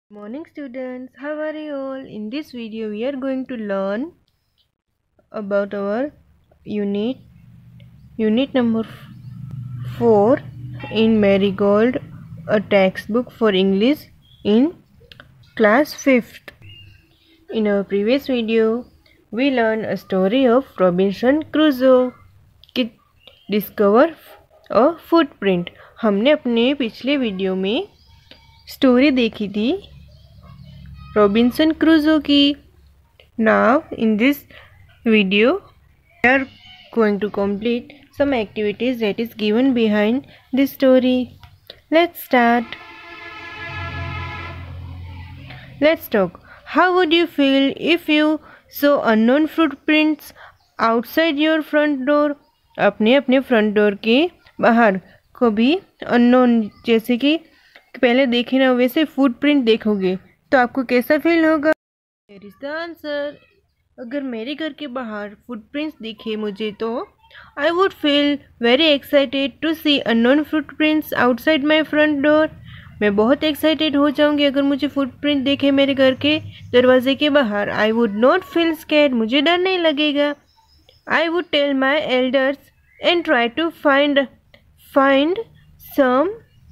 Morning students, how are you all? In this video we are going to learn about our unit number 4 in Marigold, a textbook for English in class 5th. In our previous video we learned a story of Robinson Crusoe कि discover a footprint. हमने अपने पिछले video में story देखी थी Robinson क्रूजो की। Now in this video we are going to complete some activities that is given behind this story. Let's start. Let's talk. How would you feel if you saw unknown footprints outside your front door? अपने front door के बाहर कभी unknown जैसे कि पहले देखे ना वैसे फुटप्रिंट देखोगे तो आपको कैसा फील होगा? Here is the answer. अगर मेरे घर के बाहर फुटप्रिंट्स दिखे मुझे तो I would feel very excited to see unknown footprints outside my front door. मैं बहुत एक्साइटेड हो जाऊंगी अगर मुझे फुटप्रिंट देखे मेरे घर के दरवाजे के बाहर। I would not feel scared. मुझे डर नहीं लगेगा। I would tell my elders and try to find some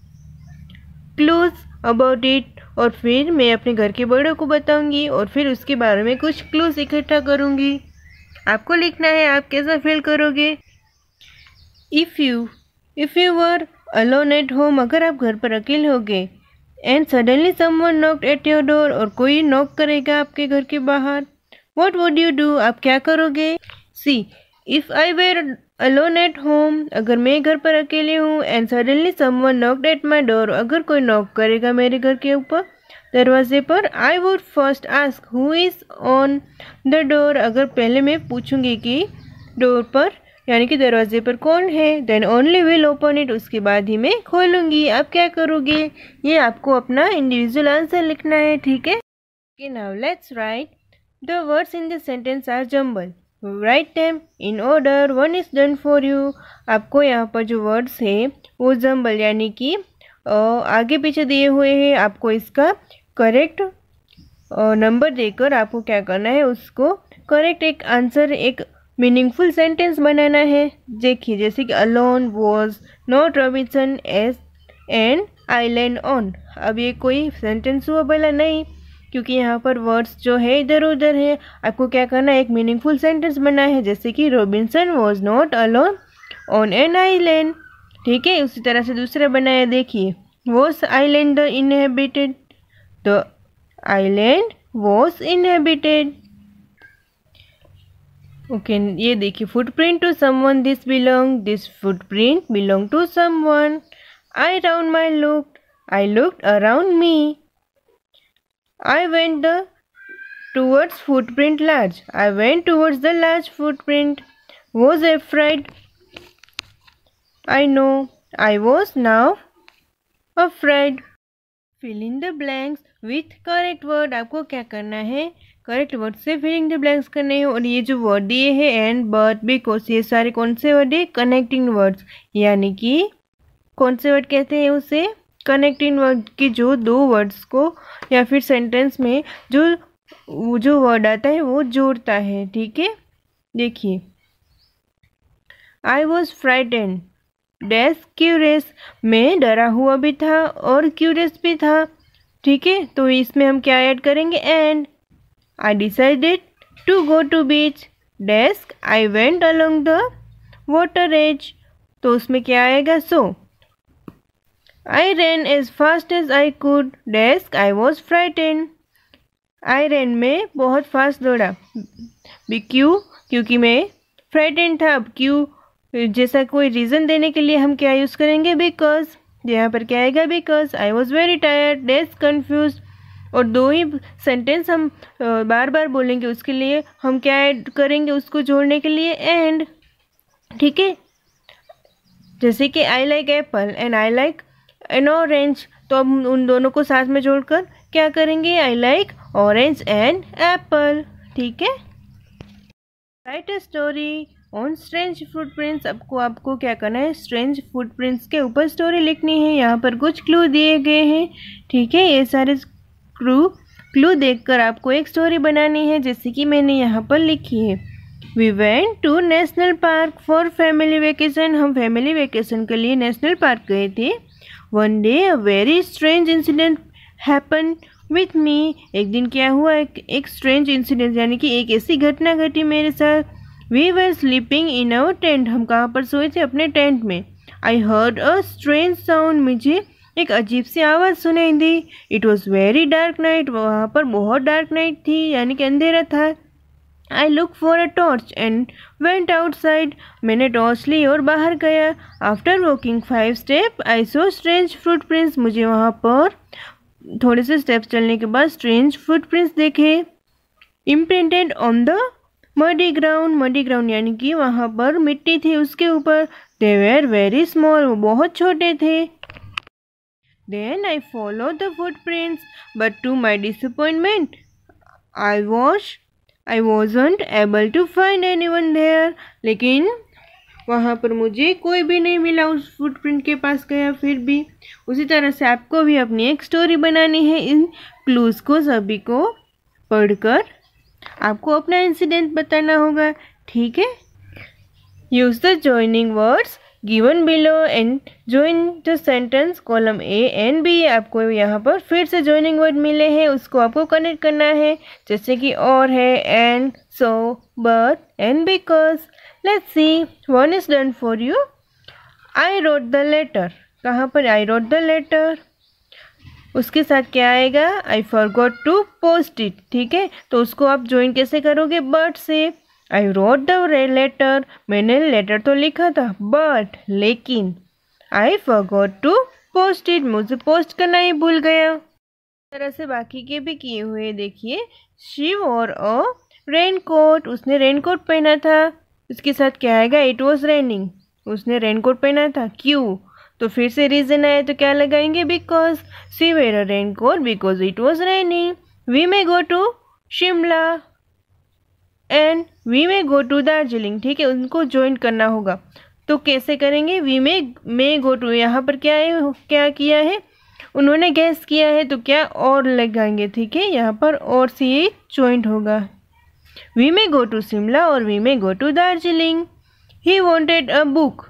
clues about it. और फिर मैं अपने घर के बड़ों को बताऊंगी और फिर उसके बारे में कुछ क्लूज इकट्ठा करूंगी। आपको लिखना है आप कैसा फील करोगे। If you were alone at home, अगर आप घर पर अकेले होगे and suddenly someone knocked at your door, और कोई नॉक करेगा आपके घर के बाहर, what would you do? आप क्या करोगे? See, if I were alone at home, अगर मैं घर पर अकेले हूँ and suddenly someone knocked at my door, अगर कोई नॉक करेगा मेरे घर के ऊपर दरवाजे पर, I would first ask who is on the door, अगर पहले मैं पूछूंगी कि डोर पर यानी कि दरवाजे पर कौन है, then only will open it, उसके बाद ही मैं खोलूंगी। आप क्या करोगे? ये आपको अपना इंडिविजुअल आंसर लिखना है, ठीक है? Okay, now let's write. The words in the sentence are jumbled. Write them in order. One is done for you. आपको यहाँ पर जो वर्ड्स है वो जम्बल यानी कि आगे पीछे दिए हुए हैं। आपको इसका करेक्ट नंबर देकर आपको क्या करना है, उसको करेक्ट एक आंसर एक मीनिंगफुल सेंटेंस बनाना है। देखिए जैसे कि alone was not Robinson as an island on. अब ये कोई सेंटेंस हुआ बोला नहीं क्योंकि यहाँ पर वर्ड्स जो है इधर उधर है। आपको क्या करना है, एक मीनिंगफुल सेंटेंस बनाना है जैसे कि Robinson was not alone on an island. ठीक है, उसी तरह से दूसरा बनाया। देखिए was island inhabited, the island was inhabited. Okay, ये देखिए footprint to someone this footprint belong to someone. I round my look, I looked around me. I went towards footprint large. I went towards the large footprint. Was afraid. I know. I was now afraid. Fill in the blanks with correct word. आपको क्या करना है, correct word से filling the blanks करने हैं। और ये जो वर्ड दिए हैं एंड बट बिकॉज ये सारे कौन से वर्ड है, कनेक्टिंग वर्ड्स, यानी कि कौन से वर्ड कहते हैं उसे, कनेक्टिंग वर्ड की जो दो वर्ड्स को या फिर सेंटेंस में जो वर्ड आता है वो जोड़ता है। ठीक है, देखिए I was frightened dash curious, मैं डरा हुआ भी था और क्यूरियस भी था। ठीक है, तो इसमें हम क्या ऐड करेंगे, and I decided to go to beach dash I went along the water edge, तो उसमें क्या आएगा, सो I ran as fast as I could desk I was frightened. I ran में बहुत फास्ट दौड़ा, क्योंकि मैं फ्राइटेंड था। अब क्यों जैसा कोई रीज़न देने के लिए हम क्या यूज़ करेंगे, बिकॉज। यहाँ पर क्या आएगा, because I was very tired dash confuse. और दो ही सेंटेंस हम बार बार बोलेंगे, उसके लिए हम क्या ऐड करेंगे, उसको जोड़ने के लिए एंड। ठीक है, जैसे कि I like apple and I like an orange, तो अब उन दोनों को साथ में जोड़कर क्या करेंगे, I like orange and apple. ठीक है, write a story on strange footprints. आपको क्या करना है, स्ट्रेंज फुटप्रिंट्स के ऊपर स्टोरी लिखनी है। यहाँ पर कुछ क्लू दिए गए हैं। ठीक है, ये सारे क्लू देखकर आपको एक स्टोरी बनानी है, जैसे कि मैंने यहाँ पर लिखी है। We went to national park for family vacation. हम फैमिली वेकेशन के लिए नेशनल पार्क गए थे। One day a very strange incident happen with me. एक दिन क्या हुआ, एक स्ट्रेंज इंसिडेंट यानी कि एक ऐसी घटना घटी मेरे साथ। We were sleeping in our tent. हम कहाँ पर सोए थे? अपने टेंट में। I heard a strange sound. मुझे एक अजीब सी आवाज़ सुनाई दी। It was very dark night. वहाँ पर बहुत डार्क नाइट थी यानी कि अंधेरा था। I look for a torch and went outside. मैंने टॉर्च ली और बाहर गया। After walking 5 step I saw strange footprints. मुझे वहाँ पर थोड़े से स्टेप्स चलने के बाद स्ट्रेंज फुटप्रिंट्स देखे। Imprinted on the muddy ground. Muddy ground यानी कि वहाँ पर मिट्टी थी उसके ऊपर। They were very small. वो बहुत छोटे थे। Then I followed the footprints, but to my disappointment, I wasn't able to find anyone there. लेकिन वहाँ पर मुझे कोई भी नहीं मिला। उस फुटप्रिंट के पास गया फिर भी। उसी तरह से आपको भी अपनी एक स्टोरी बनानी है। इन क्लूज को सभी को पढ़कर आपको अपना इंसिडेंट बताना होगा, ठीक है। Use the joining words given below and join the sentence column A and B. आपको यहाँ पर फिर से joining word मिले हैं, उसको आपको कनेक्ट करना है, जैसे कि और है and, so, but and because. Let's see, one is done for you. I wrote the letter. कहाँ पर आई रोट द लेटर? उसके साथ क्या आएगा? I forgot to post it, ठीक है। तो उसको आप ज्वाइन कैसे करोगे? बट से। I wrote the letter. मैंने लेटर तो लिखा था, बट लेकिन I forgot to post it. मुझे पोस्ट करना ही भूल गया। इस तरह से बाकी के भी किए हुए देखिए। She wore a raincoat. उसने रेनकोट पहना था। उसके साथ क्या आएगा? It was raining. उसने रेनकोट पहना था। क्यों? तो फिर से रीजन आए तो क्या लगाएंगे? Because. She wear a raincoat because it was raining. We may go to Shimla and we may go to Darjeeling, ठीक है। उनको ज्वाइन करना होगा तो कैसे करेंगे? We may go to. यहाँ पर क्या किया है? उन्होंने गैस किया है तो क्या और लगाएंगे, ठीक है। यहाँ पर और से ये ज्वाइंट होगा। We may go to Shimla और we may go to Darjeeling. He wanted a book.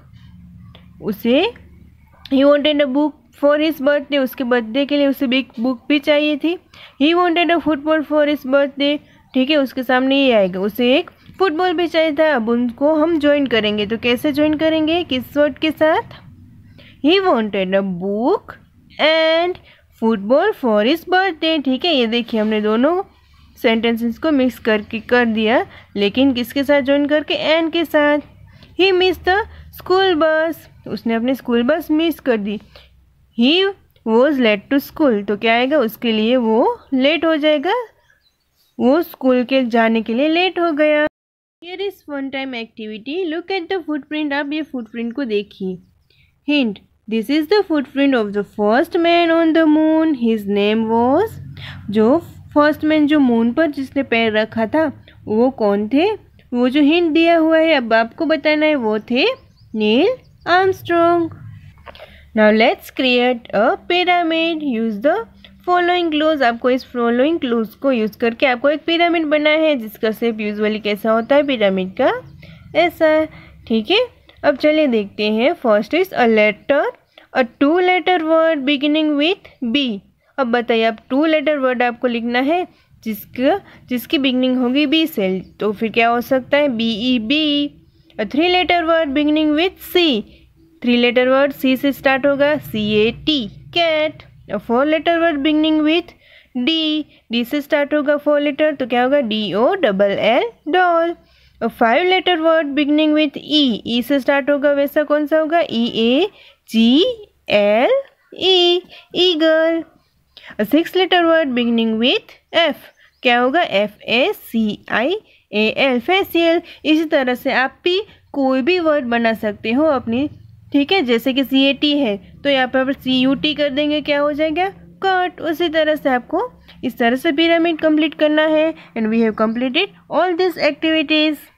He wanted a book for his birthday. उसके बर्थडे के लिए उसे बिग बुक भी चाहिए थी। He wanted a football for his birthday, ठीक है। उसके सामने ये आएगा, उसे एक फुटबॉल भी चाहिए था। अब उनको हम ज्वाइन करेंगे तो कैसे ज्वाइन करेंगे? किस वर्ड के साथ? He wanted a book and football for his birthday, ठीक है। ये देखिए हमने दोनों सेंटेंसेस को मिक्स करके कर दिया, लेकिन किसके साथ ज्वाइन करके? एंड के साथ। ही मिस द स्कूल बस। उसने अपनी स्कूल बस मिस कर दी। He was late to school, तो क्या आएगा? उसके लिए वो लेट हो जाएगा। वो स्कूल के जाने के लिए लेट हो गया। Here is one time activity. Look at the footprint. आप ये footprint को देखिए। Hint: This is the footprint of the first man on the moon. His name was. जो फर्स्ट मैन जो मून पर जिसने पैर रखा था वो कौन थे? वो जो हिंट दिया हुआ है अब आपको बताना है वो थे Neil Armstrong. Now let's create a pyramid. Use the following clues. आपको इस फॉलोइंग क्लूज को यूज करके आपको एक पिरामिड बना है, जिसका शेप यूजुअली कैसा होता है पिरामिड का? ऐसा, ठीक है। अब चलिए देखते हैं। First is a letter, a 2 letter word beginning with B. अब बताइए, अब 2 लेटर वर्ड आपको लिखना है जिसकी बिगिनिंग होगी बी से, तो फिर क्या हो सकता है? BEB। A 3 letter word beginning with C. 3 letter word C से स्टार्ट होगा, CAT, cat. A 4 letter word beginning with D. D से स्टार्ट होगा 4 लेटर, तो क्या होगा? DOLL, doll. A 5 letter word beginning with E. E से start होगा, वैसा कौन सा होगा? EAGLE, eagle. A 6 letter word beginning with F. क्या होगा? FACIAL, facial. इसी तरह से आप भी कोई भी वर्ड बना सकते हो अपनी, ठीक है। जैसे कि CAT है तो यहाँ पर CUT कर देंगे, क्या हो जाएगा? कट। उसी तरह से आपको इस तरह से पिरामिड कंप्लीट करना है। And we have completed all this activities.